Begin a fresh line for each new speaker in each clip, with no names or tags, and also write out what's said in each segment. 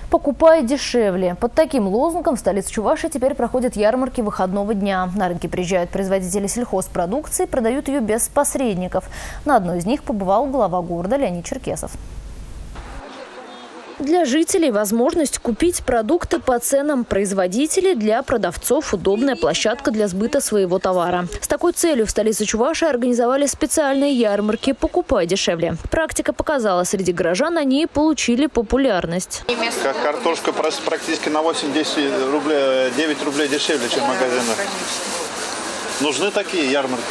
Покупай дешевле. Под таким лозунгом в столице Чувашии теперь проходят ярмарки выходного дня. На рынке приезжают производители сельхозпродукции, продают ее без посредников. На одной из них побывал глава города Леонид Черкесов. Для жителей возможность купить продукты по ценам производителей, для продавцов удобная площадка для сбыта своего товара. С такой целью в столице Чувашии организовали специальные ярмарки «Покупай дешевле». Практика показала, среди горожан они получили популярность.
Как картошка практически на 8-10 рублей, 9 рублей дешевле, чем в магазинах. Нужны такие ярмарки?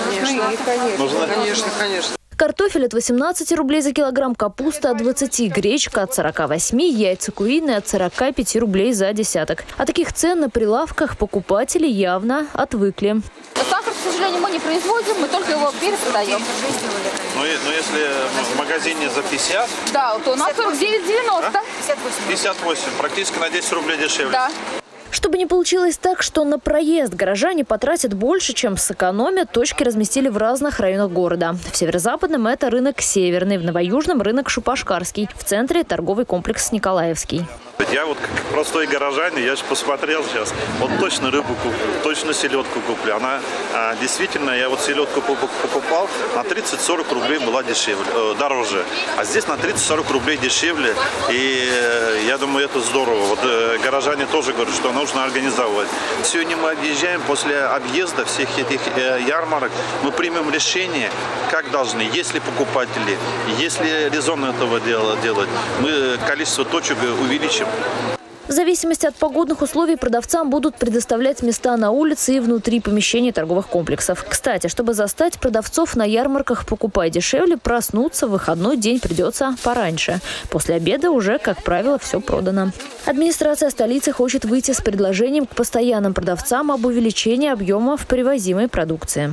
Конечно.
Картофель от 18 рублей за килограмм, капуста от 20, гречка от 48, яйца куриные от 45 рублей за десяток. От таких цен на прилавках покупатели явно отвыкли.
Сахар, к сожалению, мы не производим, мы только его перепродаем.
Но если в магазине за 50?
Да, то у нас 49,90.
58, практически на 10 рублей дешевле.
Да.
Чтобы не получилось так, что на проезд горожане потратят больше, чем сэкономят, точки разместили в разных районах города. В северо-западном это рынок Северный, в новоюжном рынок Шупашкарский, в центре торговый комплекс Николаевский.
Я вот как простой горожанин, я же посмотрел сейчас, вот точно рыбу куплю, точно селедку куплю. Она действительно, я вот селедку покупал, на 30-40 рублей была дороже. А здесь на 30-40 рублей дешевле. И я думаю, это здорово. Вот горожане тоже говорят, что нужно организовывать. Сегодня мы объезжаем, после объезда всех этих ярмарок, мы примем решение, как должны, есть ли покупатели, есть ли резон этого делать, мы количество точек увеличим.
В зависимости от погодных условий продавцам будут предоставлять места на улице и внутри помещений торговых комплексов. Кстати, чтобы застать продавцов на ярмарках «Покупай дешевле», проснуться в выходной день придется пораньше. После обеда уже, как правило, все продано. Администрация столицы хочет выйти с предложением к постоянным продавцам об увеличении объемов привозимой продукции.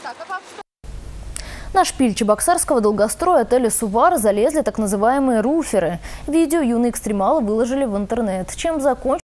На шпиль чебоксарского долгостроя отеля «Сувар» залезли так называемые руферы. Видео юные экстремалы выложили в интернет. Чем закончилось?